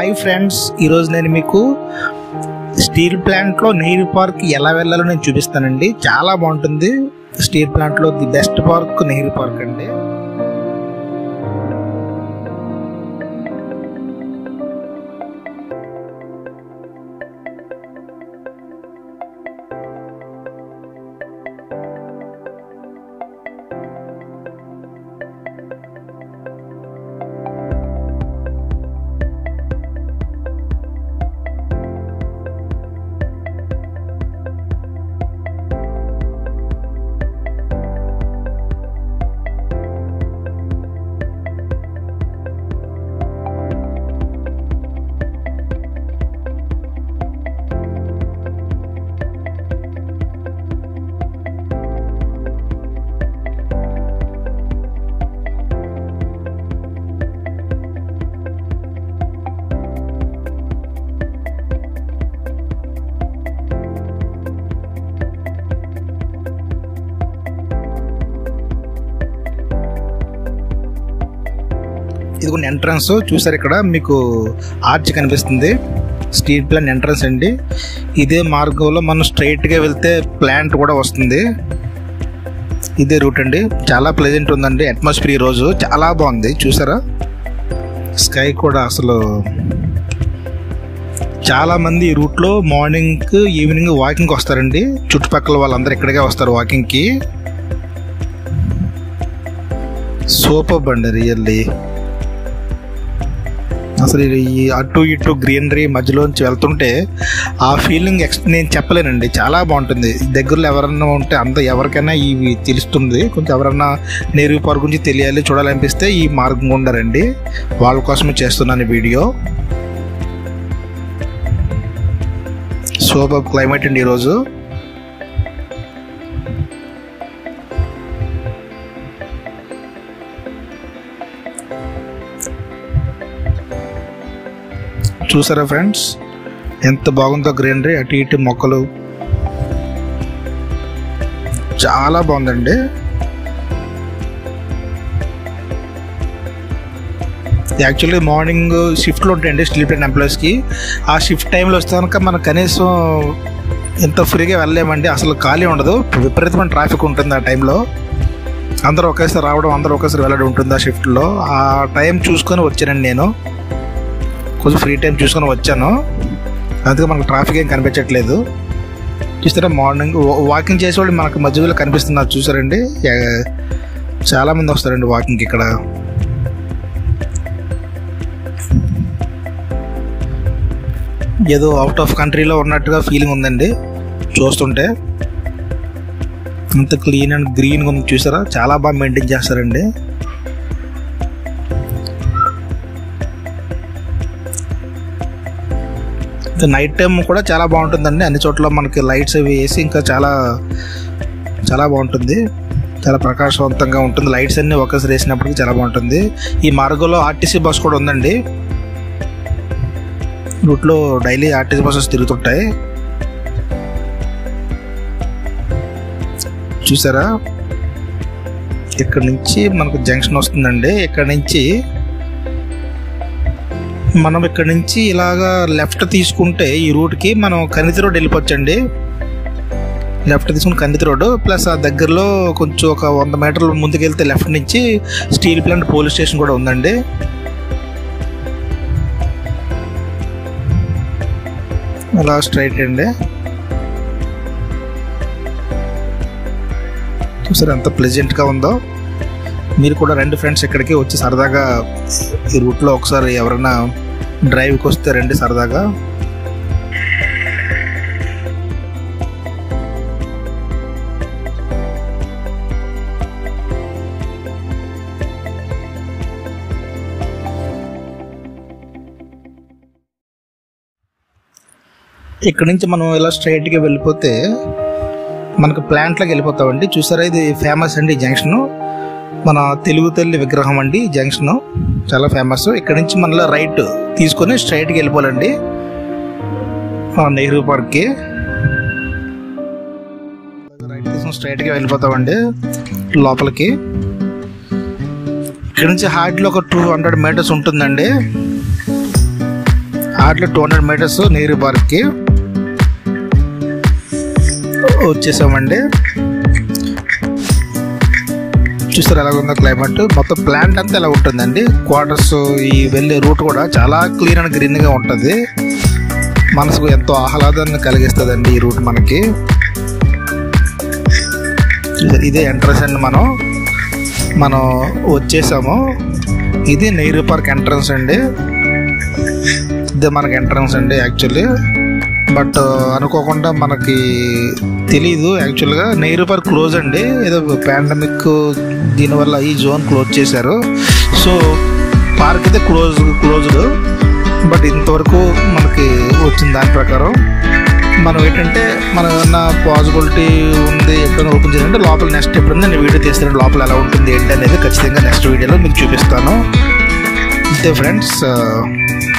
Hi friends, ఈరోజు నేను మీకు స్టీల్ ప్లాంట్లో నెహ్రూ పార్క్ ఎలా వెళ్ళాలో నేను చూపిస్తానండి. చాలా బాగుంటుంది. స్టీల్ ప్లాంట్లో the best park Nehru park అండి. ఇది కొన్ని ఎంట్రన్స్ చూసారు, ఇక్కడ మీకు ఆర్చ్ కనిపిస్తుంది. స్టీల్ ప్లాంట్ ఎంట్రన్స్ అండి. ఇదే మార్గంలో మనం స్ట్రైట్గా వెళ్తే ప్లాంట్ కూడా వస్తుంది. ఇదే రూట్ అండి. చాలా ప్లెజెంట్ ఉందండి. అట్మాస్ఫియర్ ఈరోజు చాలా బాగుంది. చూసారా, స్కై కూడా అసలు చాలామంది ఈ రూట్లో మార్నింగ్ ఈవినింగ్ వాకింగ్కి వస్తారండి. చుట్టుపక్కల వాళ్ళందరూ ఇక్కడికే వస్తారు వాకింగ్కి. సూపర్ అండి రియల్లీ. అసలు ఈ అటు ఇటు గ్రీనరీ మధ్యలోంచి వెళ్తుంటే ఆ ఫీలింగ్ నేను చెప్పలేనండి. చాలా బాగుంటుంది. దగ్గరలో ఎవరన్నా ఉంటే ఎవరికైనా ఇవి తెలుస్తుంది. కొంచెం ఎవరన్నా నెహ్రూ పార్క్ గురించి తెలియాలి, చూడాలనిపిస్తే ఈ మార్గం ఉండారండి. వాళ్ళ కోసమే చేస్తున్నాను వీడియో. సూపర్ క్లైమేట్ అండి ఈరోజు. చూసారా ఫ్రెండ్స్, ఎంత బాగుందో గ్రీనరీ, అటు ఇటు మొక్కలు చాలా బాగుందండి. యాక్చువల్లీ మార్నింగ్ షిఫ్ట్లు ఉంటాయండి స్టీల్ ప్లాంట్ ఎంప్లాయీస్కి. ఆ షిఫ్ట్ టైంలో వస్తే కనుక మనకు కనీసం ఎంత ఫ్రీగా వెళ్ళలేమండి. అసలు ఖాళీ ఉండదు, విపరీతమైన ట్రాఫిక్ ఉంటుంది ఆ టైంలో. అందరూ ఒకేసారి రావడం, అందరూ ఒకేసారి వెళ్ళడం ఉంటుంది ఆ షిఫ్ట్లో. ఆ టైం చూసుకొని వచ్చానండి నేను. కొంచెం ఫ్రీ టైం చూసుకొని వచ్చాను, అందుకే మనకు ట్రాఫిక్ ఏం కనిపించట్లేదు. చూస్తారా, మార్నింగ్ వాకింగ్ చేసేవాళ్ళు మనకు మధ్యలో కనిపిస్తున్నారు. చూసారండి, చాలామంది వస్తారండి వాకింగ్కి ఇక్కడ. ఏదో అవుట్ ఆఫ్ కంట్రీలో ఉన్నట్టుగా ఫీలింగ్ ఉందండి చూస్తుంటే. అంత క్లీన్ అండ్ గ్రీన్ ఉంది. చూసారా, చాలా బాగా మెయింటైన్ చేస్తారండి. నైట్ టైం కూడా చాలా బాగుంటుందండి. అన్ని చోట్ల మనకి లైట్స్ అవి వేసి ఇంకా చాలా చాలా బాగుంటుంది. చాలా ప్రకాశవంతంగా ఉంటుంది. లైట్స్ అన్నీ ఒకేసారి వేసినప్పటికీ చాలా బాగుంటుంది. ఈ మార్గంలో ఆర్టీసీ బస్ కూడా ఉందండి. రూట్లో డైలీ ఆర్టీసీ బస్సెస్ తిరుగుతుంటాయి. చూసారా, ఇక్కడ నుంచి మనకు జంక్షన్ వస్తుందండి. ఇక్కడ నుంచి మనం ఇక్కడ నుంచి ఇలాగా లెఫ్ట్ తీసుకుంటే ఈ రూట్కి మనం కనితి రోడ్ వెళ్ళిపోవచ్చండి. లెఫ్ట్ తీసుకుని కనితి రోడ్డు ప్లస్ ఆ దగ్గరలో కొంచెం ఒక 100 మీటర్లు ముందుకు వెళ్తే లెఫ్ట్ నుంచి స్టీల్ ప్లాంట్ పోలీస్ స్టేషన్ కూడా ఉందండి. అలా స్ట్రైట్ అండి. చూసారు ఎంత ప్లెజెంట్గా ఉందో. మీరు కూడా రండి ఫ్రెండ్స్, ఇక్కడికి వచ్చి సరదాగా ఈ రూట్లో ఒకసారి ఎవరైనా డ్రైవ్కి వస్తే రండి సరదాగా. ఇక్కడ నుంచి మనం ఇలా స్ట్రైట్గా వెళ్ళిపోతే మనకు ప్లాంట్లోకి వెళ్ళిపోతామండి. చూసారా, ఇది ఫేమస్ అండి జంక్షను. మన తెలుగు తల్లి విగ్రహం అండి జంక్షన్, చాలా ఫేమస్. ఇక్కడ నుంచి మనలో రైట్ తీసుకొని స్ట్రైట్కి వెళ్ళిపోవాలండి నెహ్రూ పార్క్కి. రైట్ తీసుకొని స్ట్రైట్గా వెళ్ళిపోతామండి లోపలికి. ఇక్కడ నుంచి హార్డ్లో ఒక 200 మీటర్స్ ఉంటుందండి. అట్లా 200 మీటర్స్ నెహ్రూ పార్క్కి వచ్చేసామండి. చూస్తారు ఎలా ఉందో క్లైమేట్. మొత్తం ప్లాంట్ అంతా ఎలా ఉంటుందండి. క్వార్టర్స్ ఈ వెళ్ళే రూట్ కూడా చాలా క్లీన్ అండ్ గ్రీన్గా ఉంటుంది. మనసుకు ఎంతో ఆహ్లాదాన్ని కలిగిస్తుందండి ఈ రూట్ మనకి. ఇదే ఎంట్రన్స్ అండి. మనం వచ్చేసాము. ఇది నెహ్రూ పార్క్ ఎంట్రన్స్ అండి. ఇదే మనకి ఎంట్రన్స్ అండి యాక్చువల్లీ. బట్ అనుకోకుండా మనకి తెలీదు యాక్చువల్గా నెహ్రూ పార్క్ క్లోజ్ అండి. ఏదో పాండమిక్ దీనివల్ల ఈ జోన్ క్లోజ్ చేశారు. సో పార్క్ అయితే క్లోజ్డ్. బట్ ఇంతవరకు మనకి వచ్చిన దాని ప్రకారం మనం ఏంటంటే మనం ఏమన్నా పాసిబిలిటీ ఉంది ఎప్పుడైనా ఓపెన్ చేయాలంటే లోపల నెక్స్ట్ ఎప్పుడైనా నేను వీడియో తీస్తాను లోపల ఎలా ఉంటుంది ఏంటి అనేది ఖచ్చితంగా నెక్స్ట్ వీడియోలో మీకు చూపిస్తాను. అంతే ఫ్రెండ్స్.